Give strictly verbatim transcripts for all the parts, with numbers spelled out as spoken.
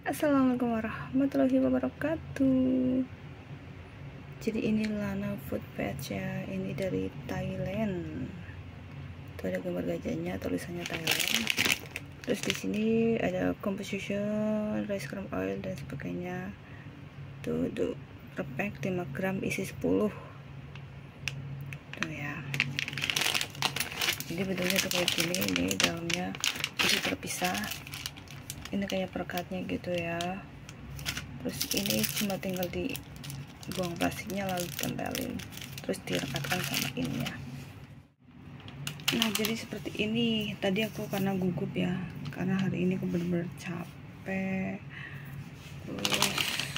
Assalamualaikum warahmatullahi wabarakatuh. Jadi ini Lana Food Patch ya, ini dari Thailand. Tuh ada gambar gajahnya, tulisannya Thailand. Terus di sini ada composition, rice gram oil dan sebagainya. Tuh, tuh per pack lima gram isi sepuluh. Tuh ya. Jadi bentuknya tuh kayak gini, ini dalamnya itu terpisah. Ini kayak perekatnya gitu ya. Terus ini cuma tinggal dibuang plastiknya lalu ditempelin, terus direkatkan sama ininya. Nah jadi seperti ini. Tadi aku karena gugup ya, karena hari ini aku bener-bener capek. Terus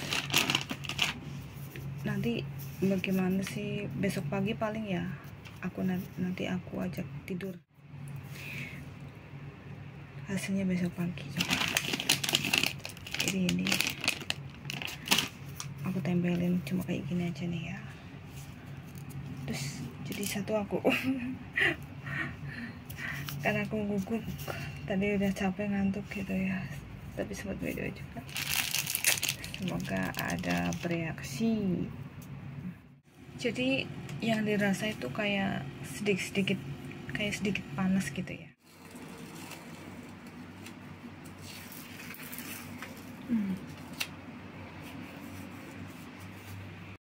nanti bagaimana sih besok pagi paling ya aku nanti aku ajak tidur hasilnya besok pagi. Coba jadi ini aku tempelin cuma kayak gini aja nih ya. Terus jadi satu aku karena aku gugup tadi udah capek ngantuk gitu ya, tapi sempat video juga. Semoga ada bereaksi. Jadi yang dirasa itu kayak sedikit-sedikit kayak sedikit panas gitu ya. Hmm.